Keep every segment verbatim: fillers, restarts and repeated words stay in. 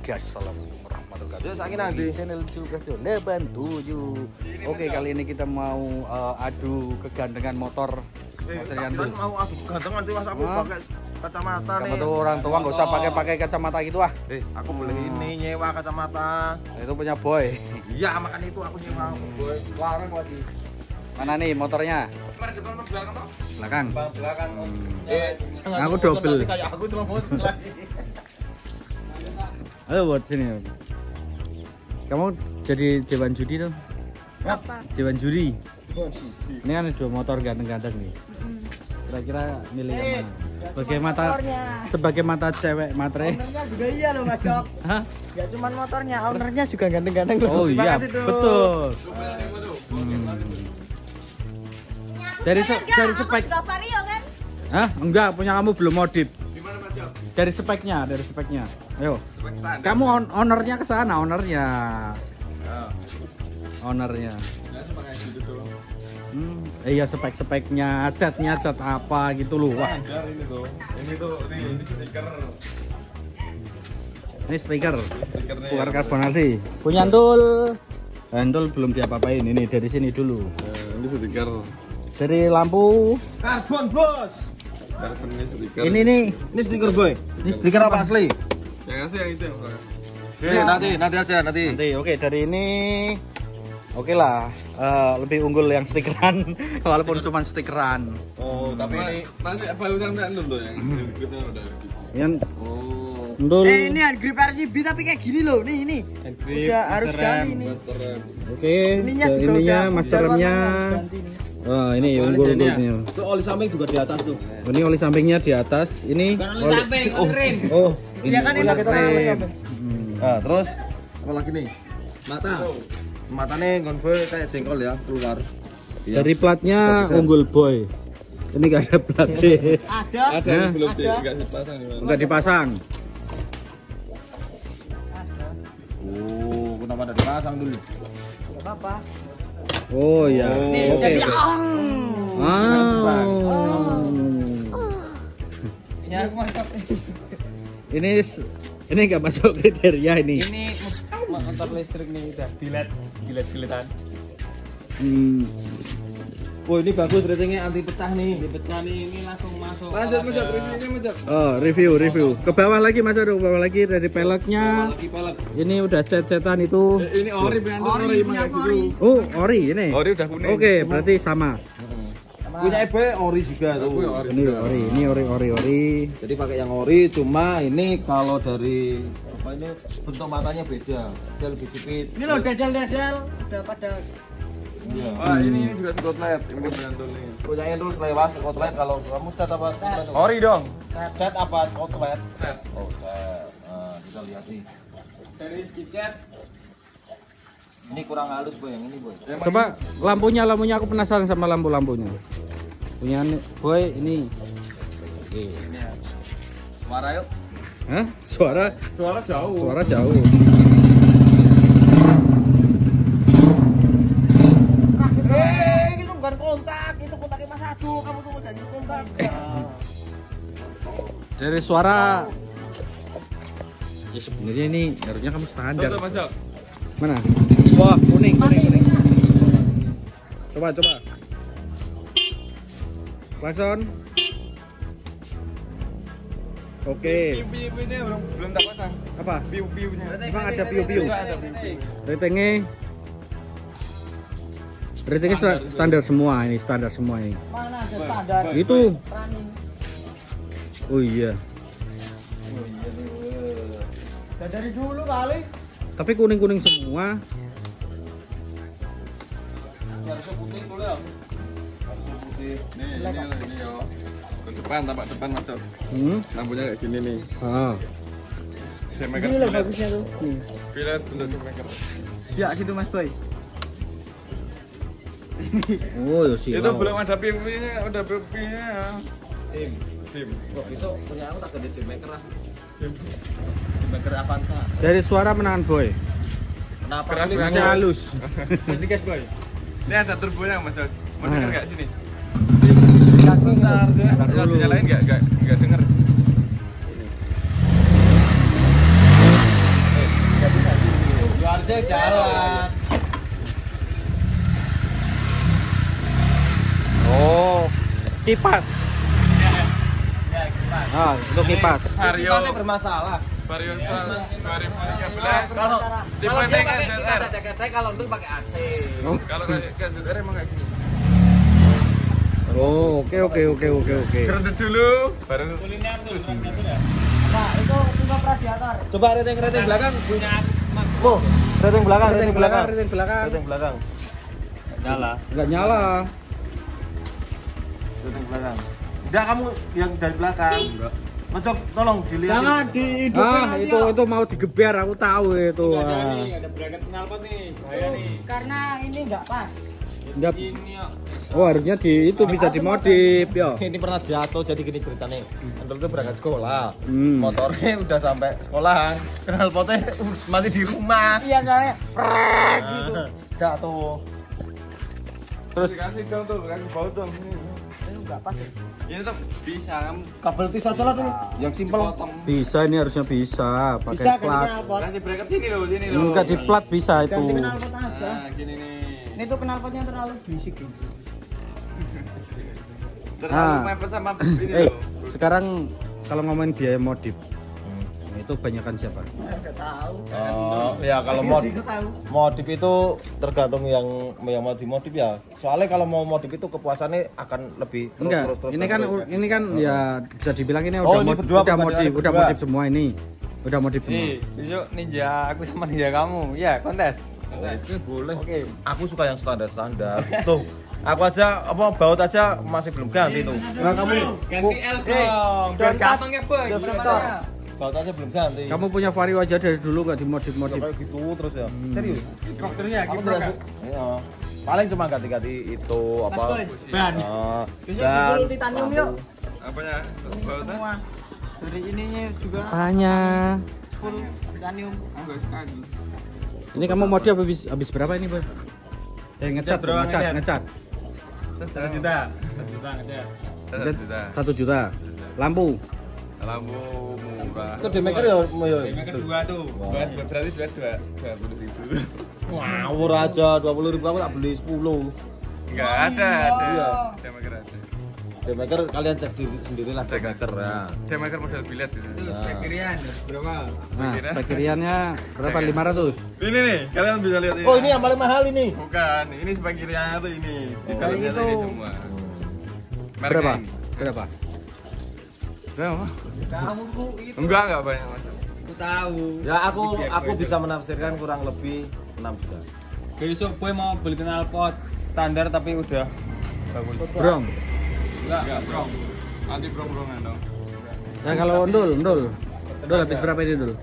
guys, assalamualaikum warahmatullahi wabarakatuh. Saiki nanti channel Julgas delapan tujuh. Oke, kali ini kita mau uh, adu kegantengan motor. Motor yang kan mau adu ganteng nanti Mas aku pakai kacamata nih. Kamu tuh orang tua nggak usah pakai-pakai kacamata gitu ah. Eh, aku boleh ini nyewa kacamata. Itu punya boy. Iya, makan itu aku nyewa boy. Larang lagi. Mana nih motornya? Kemarin depan belakang toh? Belakang. Belakang. Hmm. Eh, Aku double. Kayak aku selobos lagi. Ayo buat sini. Kamu jadi dewan judi dong? Apa? Dewan juri. Ini kan dua motor ganteng-ganteng nih. Kira-kira milih yang mana? Sebagai mata, sebagai mata cewek matre. Ownernya juga iya loh Mas Jok. Hah? Gak cuma motornya, ownernya juga ganteng-ganteng loh. Oh iya, betul. Hmm. Dari se dari spek. Vario kan? Hah? Enggak, punya kamu belum modif. Gimana Mas Jok? Dari speknya, dari speknya. Ayo. Spek standar. Kamu on ownernya ke sana, ownernya. Ya. Ownernya. Hmm, iya spek-speknya, catnya cat apa gitu loh. Wah. Ini tuh. Ini tuh, ini, ini stiker. Ini stiker. Bukan karbonasi. Punya Antul. Antul belum diapa-apain. Ini dari sini dulu. Ini stiker. Dari lampu. Karbon, Bos. Karbon ini stiker. Ini nih. Ini stiker, Boy. Ini stiker apa asli? Yang asli yang itu. Oke, nanti nanti aja nanti. Nanti oke dari ini. Oke lah, uh, lebih unggul yang stikeran, walaupun cuma stikeran. Oh, tapi ini masih apa urusan random tuh yang gripnya udah sih. Yang Oh. Antul. Eh ini hand grip R C B tapi kayak gini loh, nih ini. Udah harus ganti ini. Oke, Ininya so, juga ininya udah masternya. Oh, ini unggul-unggulnya. Tuh oli samping juga di atas tuh. Ini oli sampingnya di atas. Ini Oli samping, oli rim. Oh, Iya kan ini kita oli samping. Nah, terus apa lagi nih? Mata. Matanya konvoy kayak jengkol ya, keluar. dari platnya unggul boy. Ini gak ada platnya. Ada. Ada Hah? belum di, Ada. enggak dipasang gimana? Enggak dipasang. Oh, kenapa enggak dipasang dulu? Gak apa-apa. Oh ya. Nih Oke. jadi oke. ong. Ah. Ya aku mantap. Ini ini nggak masuk kriteria ini. Ini motor listrik nih udah bilet, bilet-biletan. Hmm. Oh, ini bagus ratingnya anti pecah nih. Pecah nih, ini langsung masuk. Lanjut Mas, reviewnya Mas. Oh review review. Ke bawah lagi mas, aduh ke bawah lagi dari peleknya. Lagi pelek. Ini udah cet-cetan itu. Eh, ini ori bener Ori, ori punya mana ori. gitu. Oh ori ini. Ori udah kuning. Oke berarti sama. Punya Ebe ori juga tuh. Ini ori, ini ori ori ori. Jadi pakai yang ori, cuma ini kalau dari apa ini bentuk matanya beda. Dia lebih sipit. Ini loh dadal-dadal udah pada. Iya. Wah, ini juga spotlight. Ini punya Antul nih. Punya Antul selewas spotlight kalau kamu cat apa? Ori dong. Cat apa spotlight? Cat. Oh, cat. Nah, kita lihat nih. Dari cat. Ini kurang halus, Boy, yang ini, Boy. Coba lampunya, lampunya aku penasaran sama lampu-lampunya. Punya boy ini. Oke. Ini ya. Suara yuk. Hah? Suara? Suara jauh. Suara jauh. Eh, itu bukan kontak, itu kontaknya Mas Adu. Kamu tuh jadi kontak. Dari suara. Ya sebenarnya ini harusnya kamu standar. Mas Jok. Mana? Wah, kuning, kuning, kuning. Coba, coba. Klakson. Oke. Piu-piunya belum belum tak pasang. Apa? Piu-piunya. Emang ada piu-piu? Ada piu-piu. Ratingnya Ratingnya sta- standar semua ini, standar semua ini. Mana ada standar? Itu. Running. Oh iya. Udah dari dulu kali. Tapi kuning-kuning semua. Harusnya putih dulu ya. Harusnya putih. Nih, ini ini yo. Ke depan, tampak depan Mas Jok. Hmm. Lampunya kayak gini nih. Ah. Demaker Ini loh filet. bagusnya tuh. Nih. Filet untuk demaker. Ya gitu Mas Boy. Oh, ya sih. Itu belum ada piu-piunya, udah piu-piunya. Tim, tim. Kok besok punya aku tak ganti demaker lah. Demaker Avanza. Dari suara menahan boy. Kenapa? Keras Ini Masih halus. Ini guys, boy. Ini ada turbonya Mas Jok. Mau Ah. denger enggak sini? Bentar, Bentar Kalau dulu. dinyalain enggak enggak enggak denger. Dia jalan. Oh, kipas. Ya, kipas. Ah, itu kipas. Vario Kipasnya bermasalah. Vario dua ribu tiga belas. Kalau Tipe kalau dia T K pakai Z R. kipas ada ketek, kalau untuk pakai A C. Kalau kayak K Z R emang kayak gini. Oh, oke oke oke oke oke. Geredek dulu, baru Nah, itu tipe radiator. Coba rating-rating belakang. Oh, rating belakang, rating belakang. Rating belakang. Rating belakang. Nyala. Enggak nyala. Rating belakang. Enggak, kamu yang dari belakang. Enggak. Ngecok, tolong dilihat. Jangan dihidupin Ah, nanti, itu yo. itu mau digeber, aku tahu itu. Ah. Ada bracket knalpot nih. Bahaya nih. Karena ini enggak pas. Enggak. Ini ya. Oh, harusnya di itu bisa dimodif, yo. Ini pernah jatuh, jadi gini ceritanya. Andol itu berangkat sekolah. Hmm. Motornya udah sampai sekolahan. Knalpotnya masih di rumah. Iya, soalnya prek gitu. Jatuh. Terus Dikasih dong tuh, kasih baut dong. Ini. Ini enggak pas. Ini tuh bisa. Kabel tis aja lah dulu. Yang simpel. bisa ini harusnya bisa Bisa pakai ganti plat. knalpot. Kasih bracket sini loh, sini loh. Enggak di plat bisa itu. Ganti knalpot aja. Nah, gini nih. Ini tuh knalpotnya terlalu berisik gitu. Terlalu Ah. mepet sama ini Eh, loh. sekarang kalau ngomongin biaya modif, nah, itu banyakan siapa? Enggak tahu. Oh, ya kalau mod Enggak tahu. modif itu tergantung yang yang mau dimodif ya. Soalnya kalau mau modif itu kepuasannya akan lebih terus Enggak, terus terus. ini kan terus. ini kan ya bisa dibilang ini Oh, udah ini mod- berdua udah bukan modif, ada udah berdua. modif semua ini. Udah modif semua. Nih, besok ninja aku sama ninja kamu. Ya, kontes. Oke, boleh. Oke. Aku suka yang standar-standar. Tuh, aku aja apa baut aja masih belum ganti tuh. Nah, kamu Ganti L dong. Biar gampang ya, Boy. Udah Gimana? besar. Baut aja belum ganti. kamu punya Vario aja dari dulu nggak dimodif-modif. kayak gitu terus ya. Hmm. Serius? Dokternya Aku kiprok. terus. Iya. Paling cuma ganti-ganti itu apa? Mas Boy. Ban. Ah, Besok dan jebol titanium yuk. apanya? Bautnya? Semua. Dari ininya juga Apanya? full titanium. Ini kamu modif habis habis berapa ini, Boy? Eh ngecat, bro, ngecat, ngecat. ngecat. Satu juta. Satu juta aja. Ngecat Satu juta. Lampu. Lampu murah. Itu Demaker ya, ya. Maker dua tuh. Dua, dua, berarti dua, dua, dua puluh ribu. Ngawur aja, dua puluh ribu aku tak beli sepuluh. Enggak ada, ada. Iya. Demaker ada. Demaker kalian cek diri sendiri lah Demaker ya. Demaker model bilet itu. Itu spek kirian berapa? Nah, spek kiriannya berapa? lima ratus. Ini nih, kalian bisa lihat ini. Oh, ini yang paling mahal ini. Bukan, ini spek kiriannya tuh ini. Di Oh, dalamnya itu. ini semua. Merek Berapa? ini. Berapa? Berapa? Kamu tuh itu. Enggak, enggak banyak mas. Aku tahu. Ya aku aku bisa menafsirkan kurang lebih enam juta. Besok gue mau beli knalpot standar tapi udah bagus. Brong. Enggak, Enggak, bro. Anti brong-brongan dong. Nah, kalau Ndul, Ndul. Ndul habis berapa ini, Ndul?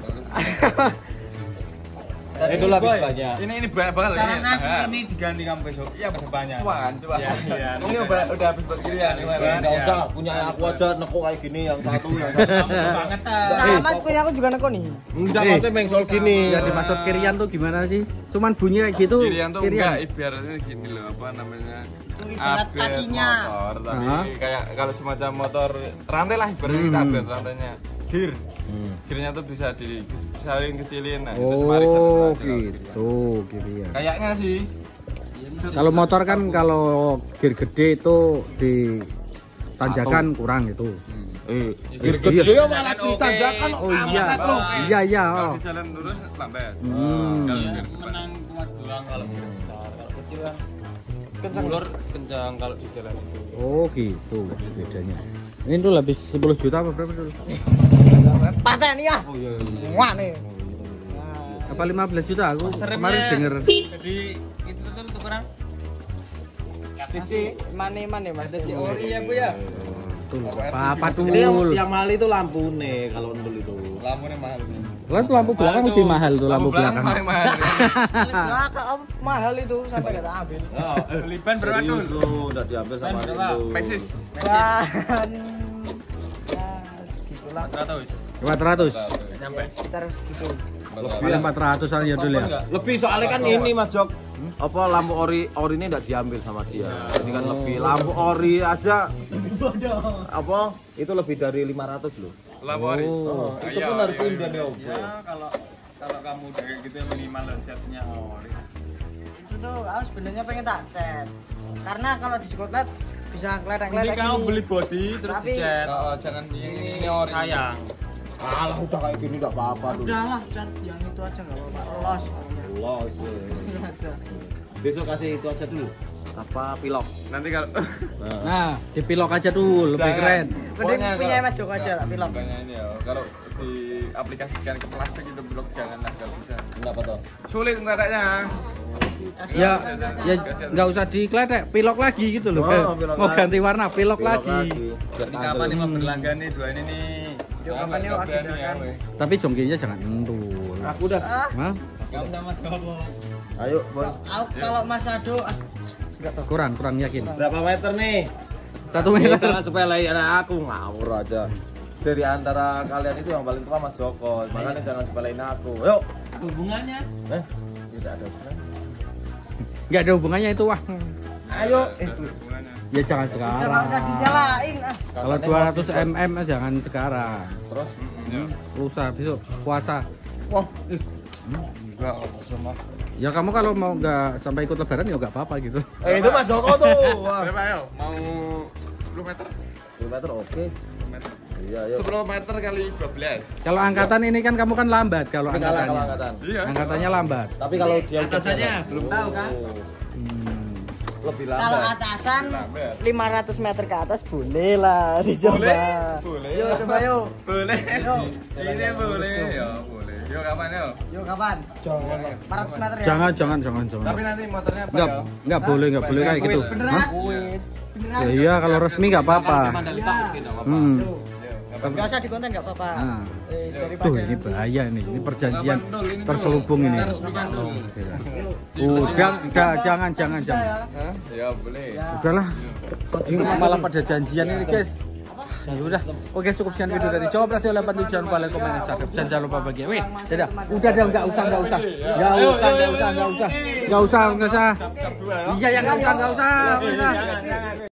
Itu lah habis banyak. Ini ini banyak banget Saran ini. aku, Ini diganti kamu besok. Iya, banyak. Cuan, cuan. Iya, iya. Ini udah udah habis buat kirian gimana? Iya. Enggak usah, punya aku aja neko kayak gini yang satu yang satu. Kamu banget Nah, ah. amat punya aku juga neko nih. Enggak, Eh. maksudnya mengsol gini. Yang dimaksud kirian tuh gimana sih? Cuman bunyi kayak gitu. Kirian tuh enggak ibaratnya gini loh, apa namanya? Ibarat Upgrade kakinya. motor, tapi Hah? kayak kalau semacam motor rantai lah ibaratnya kita Hmm. upgrade rantainya. Gear. Gearnya tuh bisa di saling kecilin nah itu cuma riset Oh, aja. gitu kirian. Kayaknya sih. Kalau motor kan kalau gear gede itu di tanjakan kurang itu. Eh, Gear gear gede gede ya malah Oke. ditanjakan. Oh iya. Loh. Iya iya. Kalau Oh. di jalan lurus lambat. Hmm. Kalau Iya, gear depan. menang kuat doang kalau gear besar. Kalau kecil kan Kencang. mulur kencang kalau di jalan itu. Oh, gitu bedanya. Ini tuh habis sepuluh juta apa berapa dulu? Paten ya. Oh iya. iya. Wah nih. Apa lima belas juta? Aku kemarin denger. Jadi itu tuh tukeran. Cici, mane mane mas. Oh iya Bu ya. Tuh, apa apa tuh? Ini yang, yang mahal itu lampu nih kalau ndul itu. Lampunya mahal. Lah tuh lampu belakang lebih mahal tuh lampu belakang. paling mahal. Belakang om, mahal itu sampai kata ambil. Oh, Liban berapa tuh? serius lu udah diambil sama Ban berapa? itu. Maxis. Dan ya segitulah. empat ratus. empat ratus. Nyampe. Sekitar segitu. Paling empat ratus aja dulu ya. Lebih soalnya kan ini Mas Jok. Apa lampu ori ori ini enggak diambil sama dia. Jadi kan lebih lampu ori aja apa itu lebih dari lima ratus loh. Lampu ori. Oh. itu pun harus Indian ya. Ya kalau kalau kamu udah kayak gitu yang minimal chatnya ori. Itu tuh aku sebenarnya pengen tak chat. Karena kalau di Scotland bisa ngeliat-ngeliat Jadi kamu beli body terus Tapi- di chat. Oh, jangan yang ini ini ori. Sayang. Alah udah kayak gini enggak apa-apa dulu. Udahlah chat yang itu aja nggak apa-apa. Los. Los. Aja. Besok kasih itu aja dulu. Apa pilok? Nanti kalau Nah, dipilok aja tuh, lebih Jangan. keren. Mending Pokoknya punya kalau- Mas Joko aja lah pilok. Makanya ini ya, kalau diaplikasikan ke plastik itu blok janganlah kalau bisa. Kenapa toh? Sulit ngeledeknya. Ya, ya nggak usah dikledek, pilok lagi gitu loh. Oh, pilok Mau lagi. ganti warna, pilok, lagi. Biar Ini kapan nih Hmm. mau berlangganan nih dua ini nih? Yuk, kapan yuk, aku doakan. Tapi jongkinya jangan entul. Aku udah. Ah, Hah? Kamu sama Dobo. Ayo, Boy. aku kalau Mas Ado ah, nggak tahu. Kurang, kurang yakin. Berapa meter nih? Satu Eh, meter. jangan sepelein aku ngawur aja. Dari antara kalian itu yang paling tua Mas Joko, makanya jangan sepelein aku. Yuk. Hubungannya? Eh, tidak ada hubungan. Nggak ada hubungannya itu wah. Ayo, eh, Hubungannya. Ya jangan udah nggak usah sekarang. dinyalain ah. Kalau dua ratus milimeter jangan sekarang. Terus Ya. Lusa besok puasa. wah, Enggak, sama. Ya kamu kalau mau nggak sampai ikut lebaran ya nggak apa-apa gitu. eh itu Mas Joko tuh. Wah. Berapa ayo? Mau sepuluh meter? sepuluh meter oke. sepuluh meter. Iya, yuk. sepuluh meter kali dua belas. Kalau angkatan ini kan kamu kan lambat kalau Tapi kalah kalau angkatannya. angkatan. Iya. Angkatannya lambat. Tapi kalau dia udah Atasannya jalan, belum tahu kan? oh, Hmm. lebih Kalau lambat. atasan Lambat. lima ratus meter ke atas boleh lah dicoba. Boleh? Boleh. Yuk coba yuk. Boleh. Yuk. Ini boleh. Ya, boleh. Yuk kapan yuk? Yuk kapan? Jangan. empat ratus meter ya. Jangan, jangan, jangan, jangan. Tapi nanti motornya apa Nggak, ya? nggak boleh, nggak boleh kayak gitu. Beneran? Hah? Beneran? Ya iya, kalau resmi nggak apa-apa. Hmm. Yuk. Nggak usah dikonten nggak apa-apa. Nah. Eh, Tuh daripada ini bahaya nih, ini perjanjian Kapan, Dul? Ini, Dul? terselubung ini. Kita resmikan dulu. Udah, enggak, jangan, jangan, Bisa jangan. ya. Hah? Ya boleh. Ya. Udahlah, ini malah pada janjian ini guys. Ya udah, oke cukup sekian video dari Jawa Prasio delapan tujuh jangan lupa like, komen, dan subscribe dan jangan lupa bahagia. Wih, dadah. Udah dah, nggak usah, nggak usah, nggak usah, nggak usah, nggak usah, nggak usah, nggak usah. Iya yang nggak usah, nggak usah.